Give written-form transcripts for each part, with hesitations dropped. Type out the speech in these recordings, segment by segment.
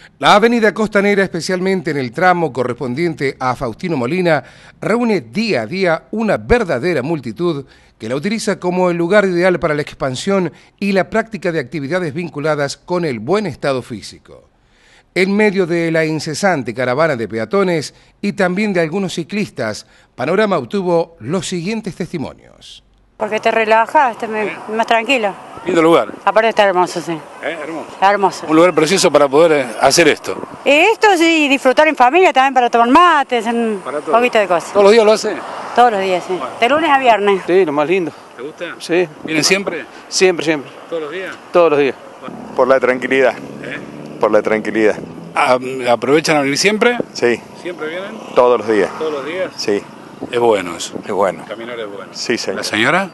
La avenida Costanera, especialmente en el tramo correspondiente a Faustino Molina, reúne día a día una verdadera multitud que la utiliza como el lugar ideal para la expansión y la práctica de actividades vinculadas con el buen estado físico. En medio de la incesante caravana de peatones y también de algunos ciclistas, Panorama obtuvo los siguientes testimonios. Porque te relajas, estás más tranquilo. Lindo lugar. Aparte está hermoso, sí. Hermoso. Hermoso. Un lugar precioso para poder hacer esto. Esto sí, disfrutar en familia también para tomar mates, un poquito de cosas. ¿Todos los días lo hace? Todos los días, sí. Bueno. De lunes a viernes. Sí, lo más lindo. ¿Te gusta? Sí. ¿Vienen siempre? Siempre, siempre. ¿Todos los días? Todos los días. Por la tranquilidad. Por la tranquilidad. ¿Aprovechan a venir siempre? Sí. ¿Siempre vienen? Todos los días. ¿Todos los días? Sí. Es bueno eso. Es bueno. Caminar es bueno. Sí, señor. ¿La señora?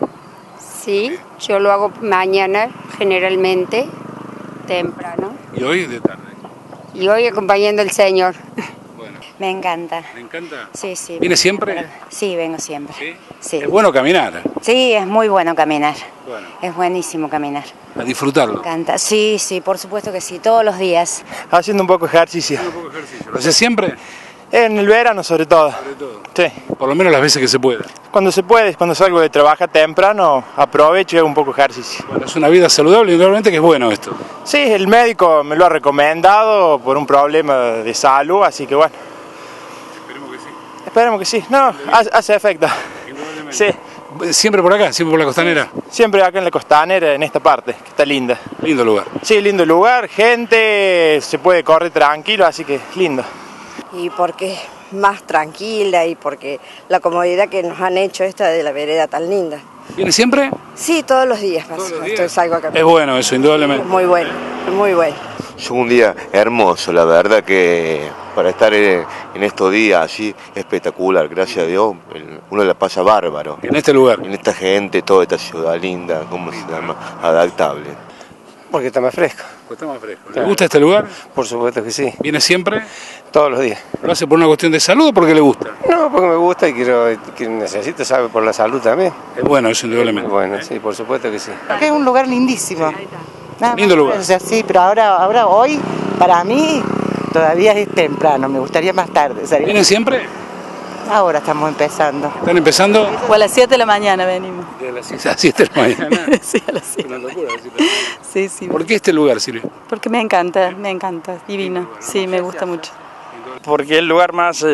Sí, yo lo hago mañana, generalmente, temprano. ¿Y hoy de tarde? Y hoy acompañando al Señor. Bueno. Me encanta. ¿Me encanta? Sí, sí. ¿Viene siempre? Sí, vengo siempre. ¿Sí? Sí. Es bueno caminar. Sí, es muy bueno caminar. Bueno. Es buenísimo caminar. A disfrutarlo. Me encanta. Sí, sí, por supuesto que sí, todos los días. Haciendo un poco de ejercicio. Un poco de ejercicio. ¿Lo haces siempre? En el verano sobre todo. Sobre todo. Sí. Por lo menos las veces que se pueda. Cuando se puede, cuando salgo de trabajar temprano, aprovecho y hago un poco de ejercicio. Bueno, es una vida saludable y indudablemente que es bueno esto. Sí, el médico me lo ha recomendado por un problema de salud, así que bueno. Esperemos que sí. Esperemos que sí. No, hace efecto. Indudablemente. Sí. ¿Siempre por acá? ¿Siempre por la costanera? Siempre acá en la costanera, en esta parte, que está linda. Lindo lugar. Sí, lindo lugar, gente, se puede correr tranquilo, así que lindo. Y porque es más tranquila y porque la comodidad que nos han hecho esta de la vereda tan linda. ¿Viene siempre? Sí, todos los días paso. ¿Todos los días? Salgo acá. Es bueno eso, indudablemente. Muy bueno, muy bueno. Es un día hermoso, la verdad que para estar en estos días así espectacular, gracias a Dios, uno la pasa bárbaro. En este lugar. En esta gente, toda esta ciudad linda, ¿cómo se llama? Adaptable. Porque está más fresco. Pues está más fresco. ¿Le gusta este lugar? Por supuesto que sí. ¿Viene siempre? Todos los días. ¿Lo hace por una cuestión de salud o porque le gusta? No, porque me gusta y que necesito, sabe, por la salud también. Es bueno eso, indudablemente. Bueno, sí, por supuesto que sí. Es un lugar lindísimo. Lindo lugar. O sea, sí, pero ahora hoy, para mí, todavía es temprano. Me gustaría más tarde salir. ¿Vienen siempre? Ahora estamos empezando. ¿Están empezando? O a las 7 de la mañana venimos. ¿De las 7 de la mañana? Sí, a las 7. Una locura, Sí, sí. ¿Por qué este lugar, Silvia? Porque me encanta, divino. Sí, me gusta mucho. Porque es el lugar más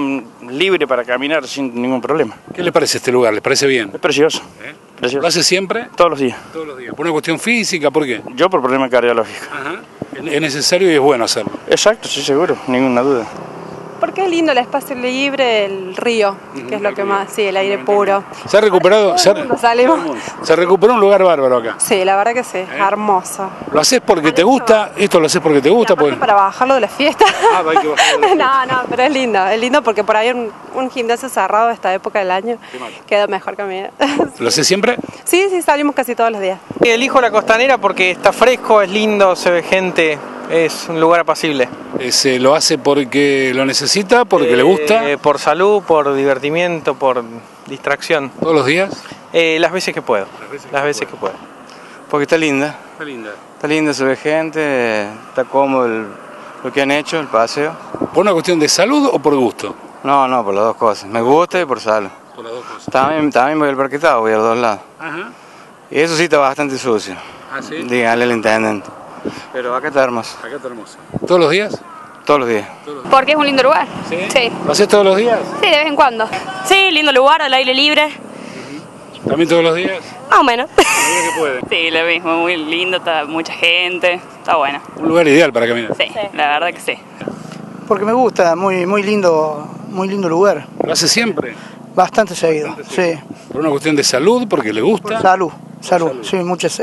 libre para caminar sin ningún problema. ¿Qué le parece este lugar? ¿Les parece bien? Es precioso. Precioso. ¿Lo hace siempre? Todos los días. Todos los días. ¿Por una cuestión física? ¿Por qué? Yo por problema cardiológico. Ajá. Es necesario y es bueno hacerlo. Exacto, sí, seguro, ninguna duda. Porque es lindo el espacio libre, el río, que es lo que más, sí, el aire puro. ¿Se ha recuperado? Salimos. Se recuperó un lugar bárbaro acá. Sí, la verdad que sí, hermoso. ¿Lo haces porque te gusta? ¿Esto lo haces porque te gusta? Pues... Para bajarlo de la fiesta. Ah, hay que bajarlo de la fiesta. No, pero es lindo porque por ahí un gimnasio cerrado a esta época del año queda mejor caminar. ¿Lo haces siempre? Sí, salimos casi todos los días. Elijo la costanera porque está fresco, es lindo, se ve gente, es un lugar apacible. ¿Lo hace porque lo necesita, porque le gusta? Por salud, por divertimiento, por distracción. ¿Todos los días? Las veces que puedo. Las veces que puedo. Porque está linda. Está linda. Está linda, se ve gente, está cómodo lo que han hecho, el paseo. ¿Por una cuestión de salud o por gusto? No, por las dos cosas. Me gusta y por salud. Por las dos cosas. También voy al parquetado, voy a los dos lados. Ajá. Y eso sí está bastante sucio. ¿Ah, sí? Dígale al intendente. Pero acá está hermoso. Acá está hermoso. ¿Todos los días? Todos los días. Porque es un lindo lugar. ¿Sí? Sí. ¿Lo haces todos los días? Sí, de vez en cuando. Sí, lindo lugar, al aire libre. ¿También todos los días? Más o menos. A medida que puede. Sí, lo mismo, muy lindo, está mucha gente, está bueno. Un lugar ideal para caminar. Sí, la verdad que sí. Porque me gusta, muy lindo lugar. ¿Lo hace siempre? Bastante seguido, sí. ¿Por una cuestión de salud, porque le gusta? Salud. Sí, muchas.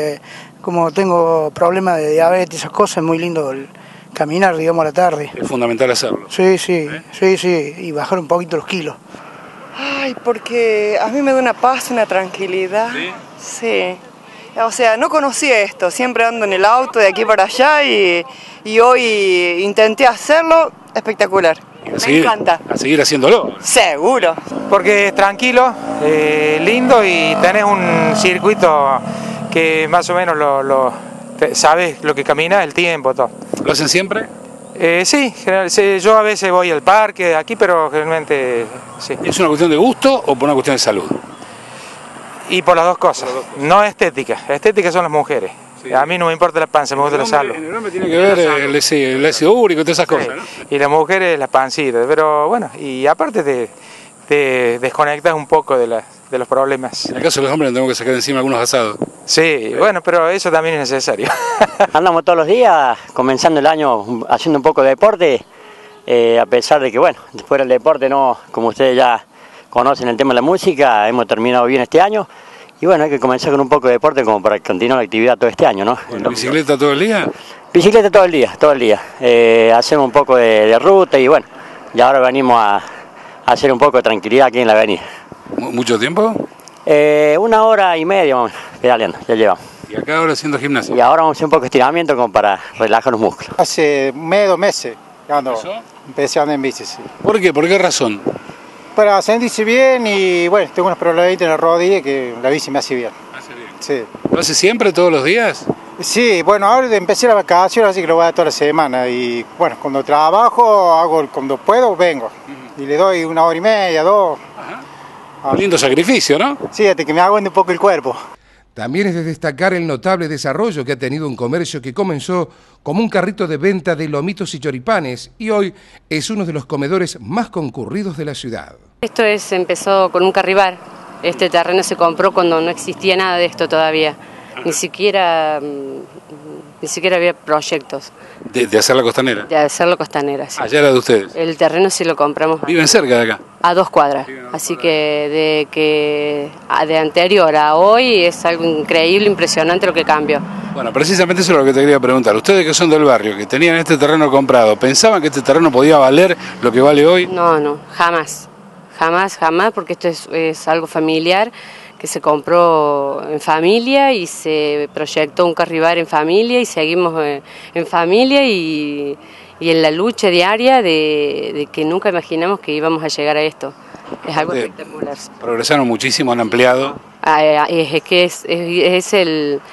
Como tengo problemas de diabetes, esas cosas, es muy lindo caminar, digamos, a la tarde. Es fundamental hacerlo. Sí, y bajar un poquito los kilos. Ay, porque a mí me da una paz, una tranquilidad. Sí. O sea, no conocía esto, siempre ando en el auto de aquí para allá y hoy intenté hacerlo, espectacular. Me encanta. A seguir haciéndolo. Seguro. Porque es tranquilo, lindo y tenés un circuito que más o menos sabes lo que camina, el tiempo, todo. ¿Lo hacen siempre? Sí, yo a veces voy al parque aquí, pero generalmente sí. ¿Es una cuestión de gusto o por una cuestión de salud? Y por las dos cosas, no estética. Estética son las mujeres. Sí. A mí no me importa la panza, me gusta la salud. En el hombre tiene que ver el ácido úrico y todas esas cosas, ¿no? Y las mujeres las pancitas, pero bueno, y aparte te desconectas un poco de los problemas. En el caso de los hombres tenemos que sacar encima algunos asados. Sí, bueno, pero eso también es necesario. Andamos todos los días, comenzando el año haciendo un poco de deporte, a pesar de que, bueno, después del deporte, no, como ustedes ya conocen el tema de la música, hemos terminado bien este año. Y bueno, hay que comenzar con un poco de deporte como para continuar la actividad todo este año, ¿no? Bueno, ¿bicicleta todo el día? Bicicleta todo el día, todo el día. Hacemos un poco de ruta y bueno, y ahora venimos a hacer un poco de tranquilidad aquí en la avenida. ¿Mucho tiempo? 1 hora y media, vamos, pedaleando, ya llevamos. ¿Y acá ahora haciendo gimnasia? Y ahora vamos a hacer un poco de estiramiento como para relajar los músculos. Hace 2 meses empecé a andar en bici, sí. ¿Por qué? ¿Por qué razón? Para sentirse bien y bueno, tengo unos problemitas en la rodilla que la bici me hace bien. ¿Hace bien? Sí. ¿Lo hace siempre, todos los días? Sí, bueno, ahora empecé la vacación, así que lo voy a dar toda la semana. Y bueno, cuando trabajo, cuando puedo, vengo. Y le doy 1 hora y media, 2. Un lindo sacrificio, ¿no? Sí, hasta que me aguante un poco el cuerpo. También es de destacar el notable desarrollo que ha tenido un comercio que comenzó como un carrito de venta de lomitos y choripanes y hoy es uno de los comedores más concurridos de la ciudad. Esto empezó con un carribar. Este terreno se compró cuando no existía nada de esto todavía. Ni siquiera había proyectos. ¿De hacer la costanera? De hacer la costanera, sí. Allá era de ustedes. El terreno sí lo compramos. ¿Viven cerca de acá? A 2 cuadras. Así que de anterior a hoy es algo increíble, impresionante lo que cambió. Bueno, precisamente eso es lo que te quería preguntar. Ustedes que son del barrio, que tenían este terreno comprado, ¿pensaban que este terreno podía valer lo que vale hoy? No, jamás. Jamás, porque esto es algo familiar que se compró en familia y se proyectó un carribar en familia y seguimos en familia y en la lucha diaria de que nunca imaginamos que íbamos a llegar a esto. Es algo espectacular. Progresaron muchísimo, han ampliado. Es que es el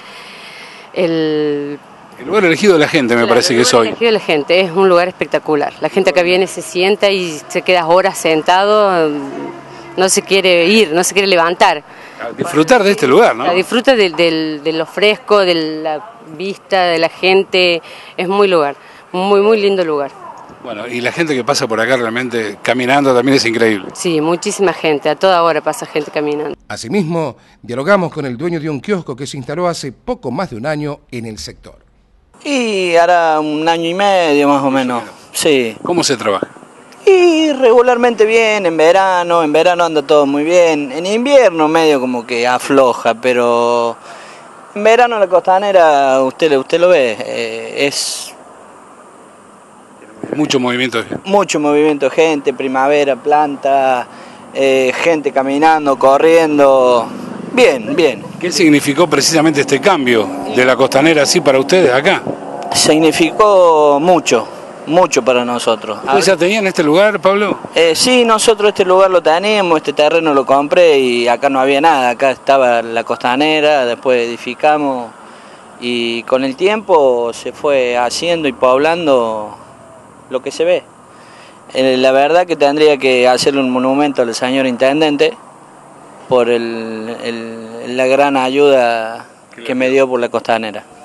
lugar elegido de la gente, me parece que es hoy. El lugar elegido de la gente, es un lugar espectacular. La gente que viene se sienta y se queda horas sentado, no se quiere ir, no se quiere levantar. A disfrutar de este lugar, ¿no? Disfruta de lo fresco, de la vista, de la gente, es muy lindo lugar. Bueno, y la gente que pasa por acá realmente caminando también es increíble. Sí, muchísima gente, a toda hora pasa gente caminando. Asimismo, dialogamos con el dueño de un kiosco que se instaló hace poco más de 1 año en el sector. Y hará 1 año y medio más o menos, sí. ¿Cómo se trabaja? Y regularmente bien, en verano anda todo muy bien, en invierno medio como que afloja, pero en verano la costanera, usted lo ve, es... Mucho movimiento de gente. Mucho movimiento de gente, primavera, planta, gente caminando, corriendo, bien. ¿Qué significó precisamente este cambio de la costanera así para ustedes acá? Significó mucho para nosotros. ¿Ustedes ya tenían este lugar, Pablo? Sí, nosotros este lugar lo teníamos, este terreno lo compré y acá no había nada, acá estaba la costanera, después edificamos y con el tiempo se fue haciendo y poblando lo que se ve. La verdad que tendría que hacerle un monumento al señor intendente por la gran ayuda que me dio por la costanera.